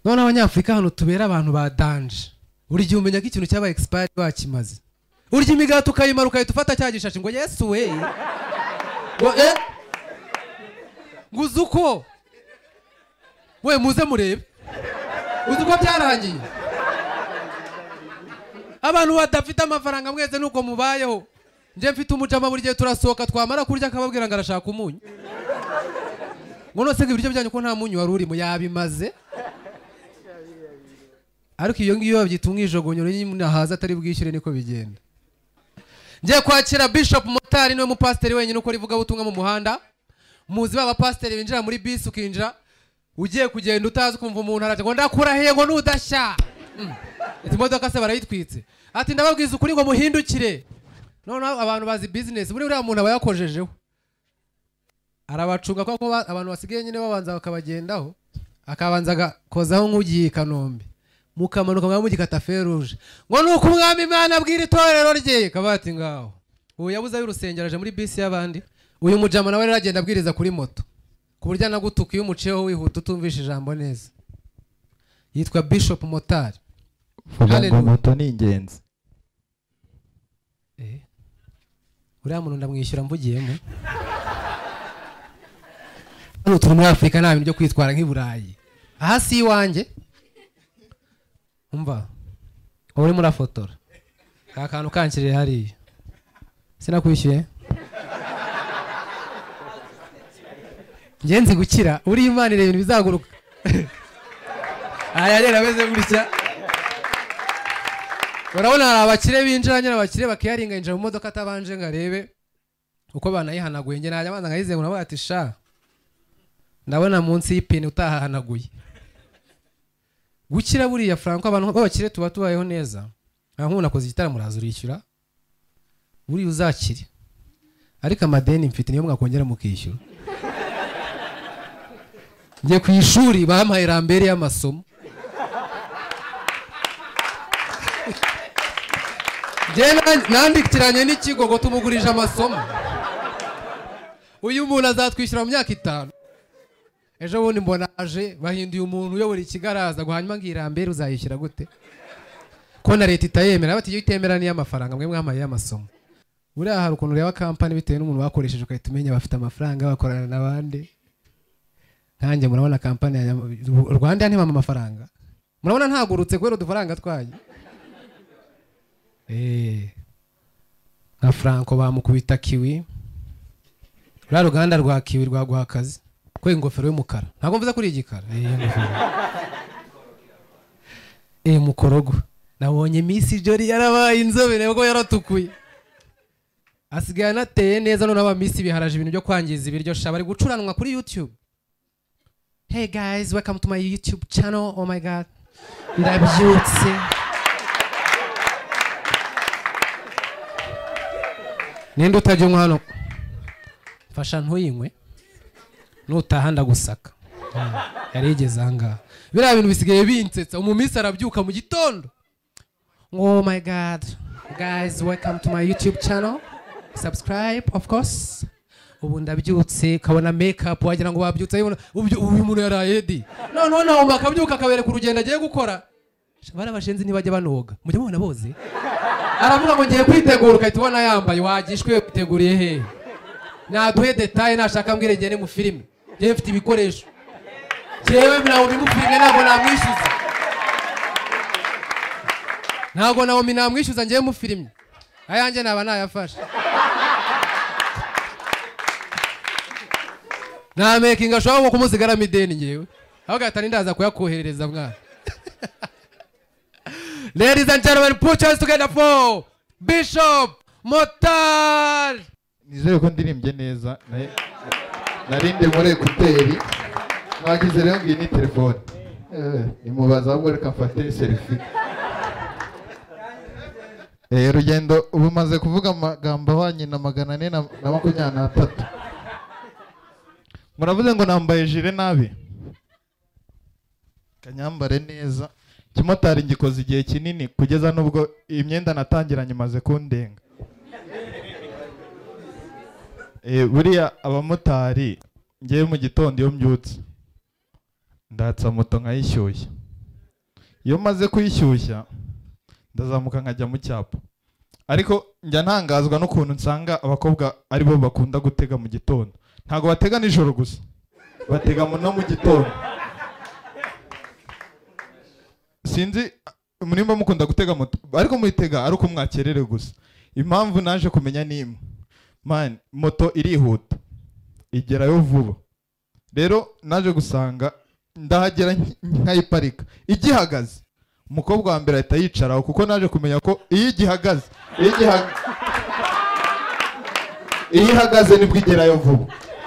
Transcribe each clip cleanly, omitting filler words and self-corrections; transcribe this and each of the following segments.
none abanyafrika hano tubera abantu ba danje uri gihe umenya ko ikintu cyaba expire wakimaze urya imigati ukayimara ukahita ufata cya gishashi ngo yesu we ngo nguzuko we muze murebe uzuko byarangiye abantu badafite amafaranga mwese nuko mubayeho nje mfite umujama buri gihe turasohoka twamara kurya akababwira ngo arashaka umunyu ngo nose ibiryo byanyu ko nta munyu wari urimo yabimaze ariko iyo ngiyo babyita umwijogonyo n'ahaza atari bwishyure niko bigenda ngiye kwakira Bishop Motari niwe mupasiteri wenyine uko rivuga butumwa mu muhanda muzi baba pasiteri binjira muri bisi ukinjira ugiye kugenda utazi kumva umuntu araje ngo ndakurahiye ngo nudashya imodoka se barayitwitse ati ndababwiza ukuri ngo muhindukire none abantu bazi business muri uriya muntu abayakojejeho arabacunga ko abantu basigaye nyine babanza bakabagendaho akabanza gakozaho nk'ugiye Kanombe mukamanuka mu gikata feruje ngo nuko umwami Imana abwira itorero rye kabati ngaho ubu yabuze y'urusengero aje muri bisi y'abandi uyu mujama nawe aragenda abwiriza kuri moto ku buryo nagutuka iyo umuceho wihuta utumvisha ijambo neza yitwa Bishop Motari moto ni ingenzi uriya muntu ndamwishyura mvugiyemo hano turi muri Afurika nta bintu byo kwitwara nk'iburayi aha si iwanjye umva uri murafotora ka kantu kankiriye hariya sinakwishyuye ngenzi gukira uri Imana ireba ibintu bizaguruka aya rero ameze gutya urabona hari abakire binjira nyine abakire bakiyaringa injira mu modoka atabanje ngo arebe uko banayihanaguye nge najya abanza nkayizengura nawe ati sha ndabona munsi y'ipine utahahanaguye gukira buriya Franco abantu b'abakire tuba tubayeho neza nk'umuntu akoze igitaramo uraza urishyura buriya uzakire ariko amadeni mfite niyo mwakongera mukishyura ngiye ku ishuri bampaye rambere y'amasomo nandikiranye n'ikigo ngo tumugurije amasomo uyu muntu azatwishyura mu myaka 5 ejo bundi mbona aje bahinduye umuntu uyobora ikigaraza ngo hanyuma ngirambere uzayishyura gute ko na leta itayemera bati iyo itemera niyo amafaranga mwe mwamaye y'amasomo buriya hari ukuntu ureba kampani bitewe n'umuntu wakoresheje ukahita umenya bafite amafaranga bakorana n'abandi nkanjye murabona kampani ya Rwanda ntibama amafaranga murabona ntagurutse kubera udufaranga twaje nka Franco bamukubita kiwi rwa Ruganda rwa kiwi rwa guhakazi ko ingofero y'umukara ntabwo mvuze kuri igikara mukorogo nabonye Miss Jolly yarabaye inzobe nabwo yaratukuye asigaye anateye neza none aba Miss biharaje ibintu byo kwangiza ibiryo sha bari gucuranwa kuri YouTube. Hey guys, welcome to my YouTube channel. Oh my god, ndabyutse ninde utajya hano fasha ntuyinywe nutaha ndagusaka yarigeze anga biriya bintu bisigaye binsetsa umumisi arabyuka mu gitondo. Oh my god guys, welcome to my YouTube channel, subscribe of course. Ubu ndabyutse kabona makeup wagira ngo babyutse uyu muntu yaraye di no bakabyuka kabere ku rugendo agiye gukora bara bashenzi ntibajya banoga mujye mubona boze aravuga ngo ngiye kwitegura ukahita ubona yambaye wagishwe kwiteguriye he naduhe detail nashaka mbwire mu filime ngiye mfite ibikoresho jewe nawe mu filime ntabwo nawe namwishyuza ngiye mu filime ayanjye naba nayafashe na making ashobora kumusigara mideni ngewe aho gatani ndaza kuyakoherereza mwana. Ladies and gentlemen, put your hands together for Bishop Motari. Nizere ko ndirimbye neza narinde muri ekuteri mwagize rero ngiye ni telefone imubaza ahubwo reka mfate selfie. Rugendo ubu maze kuvuga amagambo ahwanye na 423. Muravuze ngo nambaye jire nabi kanyambare neza kimotari ngikoze igihe kinini kugeza nubwo imyenda natangiranye maze kundenga. Buriya abamotari ngiye mu gitondo iyo mbyutse ndatsa moto nkayishyushye iyo maze kuyishyushya ndazamuka nkajya mu cyapa, ariko njya ntangazwa n'ukuntu nsanga abakobwa aribo bakunda gutega mu gitondo. Ntago batega nijoro gusa, batega no mu gitondo. Sinzi munimba mukunda gutega moto, ariko muyitega ari uko mwakerere gusa. Impamvu naje kumenya nimwe, man, moto irihuta igerayo vuba. Rero naje gusanga ndahagera nkayiparika igihagaze, umukobwa wa mbere ahita yicaraho, kuko naje kumenya ko iyo igihagaze nibwo igerayo vuba,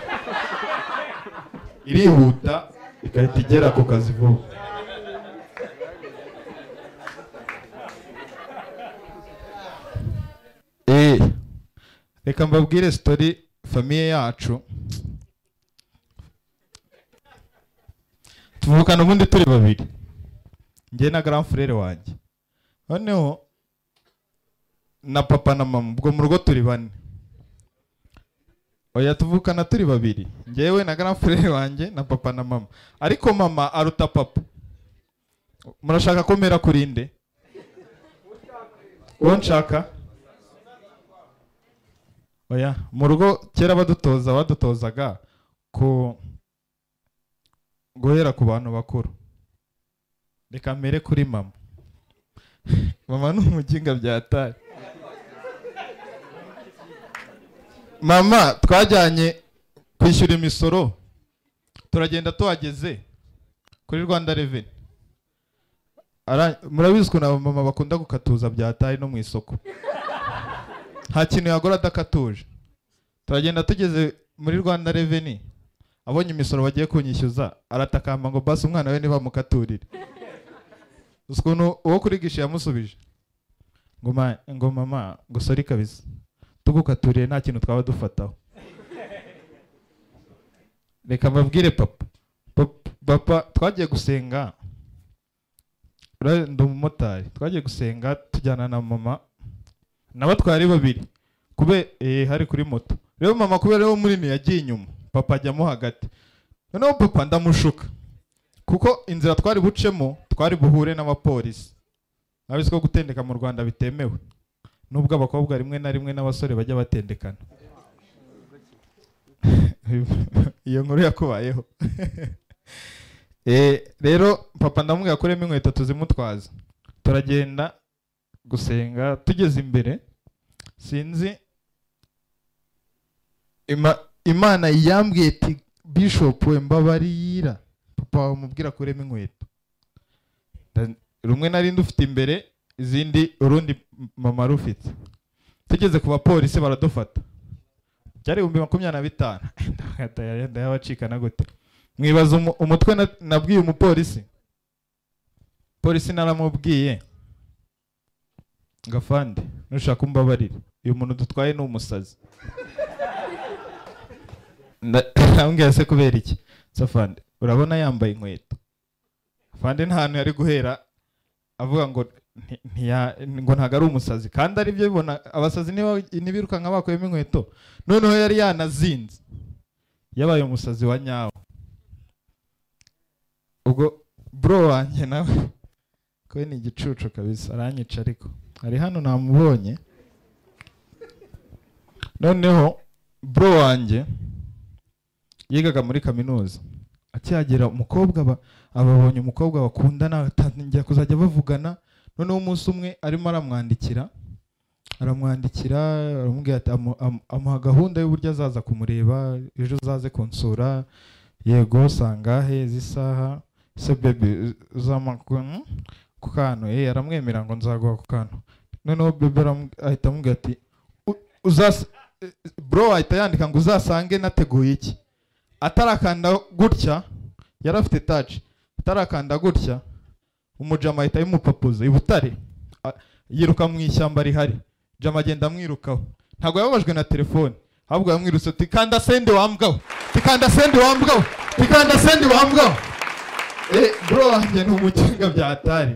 irihuta igahita igera ku kazi vuba. Reka mbabwire story famiye yacu. Tuvukana ubundi turi babiri, njye na grand frère wanjye, noneho na papa na mama, ubwo mu rugo turi bane. Oya, tuvukana turi babiri, njyewe na grand frère wanjye na papa na mama, ariko mama aruta papa. Murashaka ko mera kurinde? Uwo nshaka? Oya, mu rugo kera badutozaga ko guhera ku bantu bakuru. Reka mere kuri mama. Mama ni umuginga byataye. Mama twajyanye kwishyura imisoro, turagenda tuhageze kuri Rwanda Revenue. Murabizi ko na mama bakunda gukatuza byataye no mu isoko. Nta kintu yagora adakatuje. Turagenda tugeze muri Rwanda Revenue, abonye imisoro bagiye kunyishyuza, aratakamba ngo basi umwana we niba mukaturire. Ukuntu uwo kurigisha yamusubije ngo mama, ngo sorry kabisa, tugukaturiye nta kintu twaba dufataho. Reka mbabwire papa twagiye gusenga, ndi umumotari, twagiye gusenga tujyana na mama n'abatwari babiri, kube hari kuri moto. Rero mama kubera rero muri yagiye inyuma, papa ajyamo hagati. Noneho papa ndamushuka, kuko inzira twari bucemo twari buhure n'abapolisi. Nabizi ko gutendeka mu Rwanda bitemewe, nubwo abakobwa rimwe na rimwe n'abasore bajya batendekana. Iyo nkuru yakubayeho. Rero papa ndamubwira kuremo inkweto tuzimutwaza, turagenda gusenga. Tugeze imbere, sinzi Imana yambwiye ati Bishop we mbabarira, papa wamubwira kuremo inkweto. Rumwe nari ndufite imbere, izindi urundi mama rufite. Tugeze ku bapolisi baradufata, byari 25,000. Ndayabacikana gute? Mwibaza umutwe nabwiye umupolisi. Polisi naramubwiye ngafande, nushaka umbabarira, uyu muntu dutwaye ni umusazi. Ndambwiye se kubera iki? Safande, urabona yambaye inkweto. Fande nta hantu yari guhera avuga ngo ntago ari umusazi, kandi ari byo bibona abasazi nibiruka nka bakoyemo inkweto. Noneho yari yanazinze, yabaye umusazi wa nyawo. Ubwo bro wanjye nawe ko ni igicucu kabisa, aranyica, ariko ari hano namubonye. Noneho bro wanjye yigaga muri kaminuza, akihagera umukobwa ababonye umukobwa bakundana, batangiye kuzajya bavugana. Noneho umunsi umwe arimo aramwandikira, aramubwira ati amuha gahunda y'uburyo azaza kumureba, ejo uzaze kunsura. Yego, sangahe zisaha se baby uzamakuna ku kantu. Aramwemera ngo nzaguha ku kantu. Noneho baby ahita amubwira ati bro ahita yandika ngo uzasange nateguye iki. Atarakanda gutya, yarafite touch, atarakanda gutya umujama ahita yimupapuza i Butare, yiruka mu ishyamba rihari. Jama agenda amwirukaho, ntago yababajwe na telefone, ahubwo yamwirutse ati kanda send wambwaho, tikanda send wambwaho, tikanda send wambwaho. Bro wanjye ni umukinga byatari.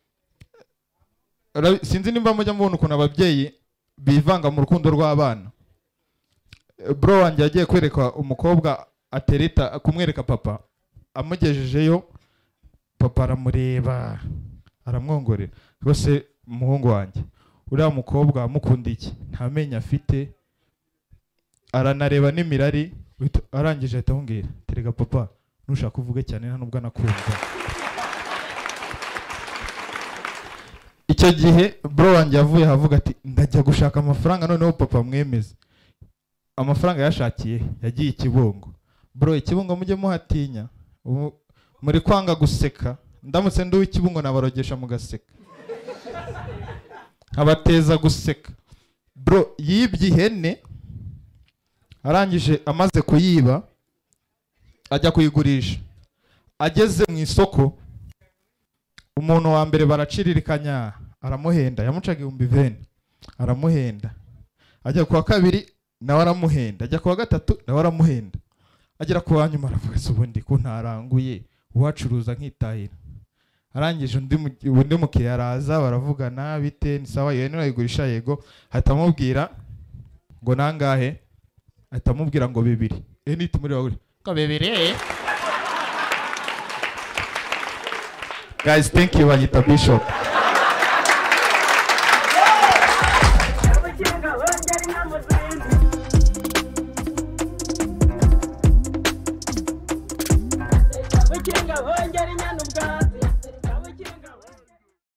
Sinzi nimba mujya mubona ukuntu ababyeyi bivanga mu rukundo rw'abana. Bro wanjye yagiye kwereka umukobwa atereta, kumwereka papa, amugejejeyo. Papa aramureba aramwongorera rwose umuhungu wanjye uriya mukobwa mukunda iki ntamenye afite aranareba n'imirari arangije ahita amubwira terega papa nushaka uvuge cyane nta nubwo anakumva icyo gihe bro wanjye yavuye havuga ati ndajya gushaka amafaranga noneho papa mwemeze amafaranga yashakiye yagiye ikibungo bro ikibungo mujye muhatinya muri kwanga guseka ndamutse nduwe ikibungo nabarogesha mugaseka abateza guseka bro yibye ihene arangije amaze kuyiba ajya kuyigurisha ageze mu isoko umuntu wa mbere baraciririkanya aramuhenda yamucaga 20 aramuhenda ajya kwa kabiri nawe aramuhenda ajya kwa gatatu nawe aramuhenda agera ku wanyuma aravuga se ubundi ko ntaranguye uwacuruza nkitahira arangije undi mukiriya araza baravugana bite ni sawa yene nayigurisha yego hata mubwira ngo nangahe hata mubwira ngo 2 eniti muri wawe ko 2 guys thank you Banyita Bishop